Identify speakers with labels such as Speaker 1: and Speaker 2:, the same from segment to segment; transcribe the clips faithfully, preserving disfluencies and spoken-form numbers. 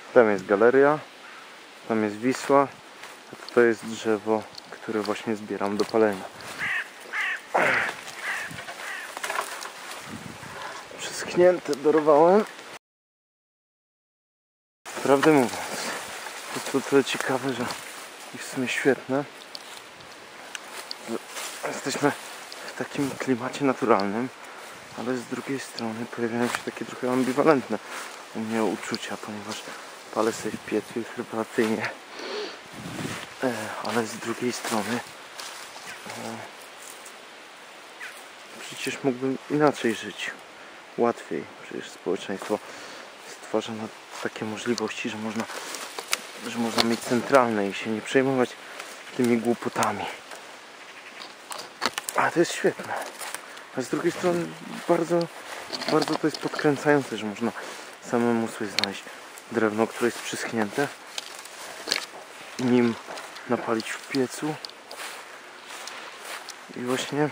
Speaker 1: Tam jest galeria, tam jest Wisła, a to jest drzewo, które właśnie zbieram do palenia. Przyschnięte dorwałem. Prawdę mówiąc, jest to tyle ciekawe, że jest w sumie świetne. Jesteśmy w takim klimacie naturalnym, ale z drugiej strony pojawiają się takie trochę ambiwalentne u mnie uczucia, ponieważ palę sobie w piecu już rewelacyjnie, ale z drugiej strony przecież mógłbym inaczej żyć, łatwiej. Przecież społeczeństwo stwarza na takie możliwości, że można, że można mieć centralne i się nie przejmować tymi głupotami. Ale to jest świetne. A z drugiej strony bardzo, bardzo to jest podkręcające, że można samemu sobie znaleźć drewno, które jest przyschnięte, nim napalić w piecu i właśnie,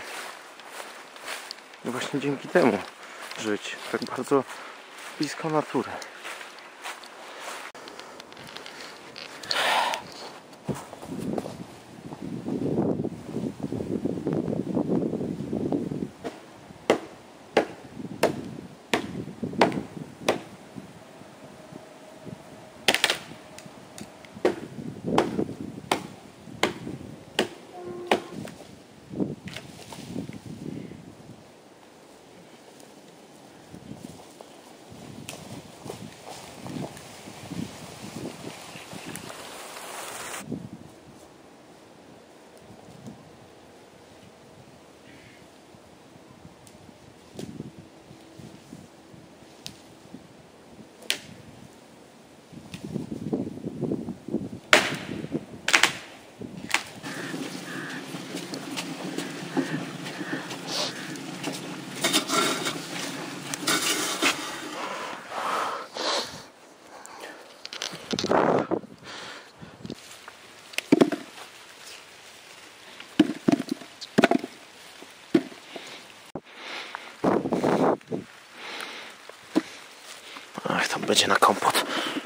Speaker 1: i właśnie dzięki temu żyć tak bardzo blisko natury. Ach, tam będzie na kompot.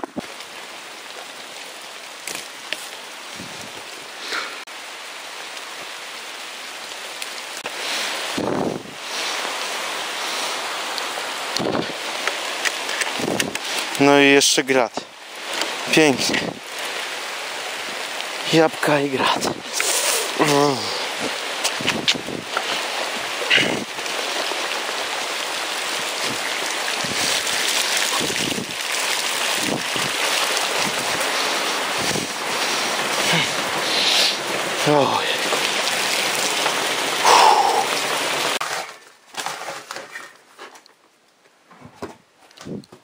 Speaker 1: No i jeszcze grat. Pięknie. Jabłka i grat. Mm. Oj.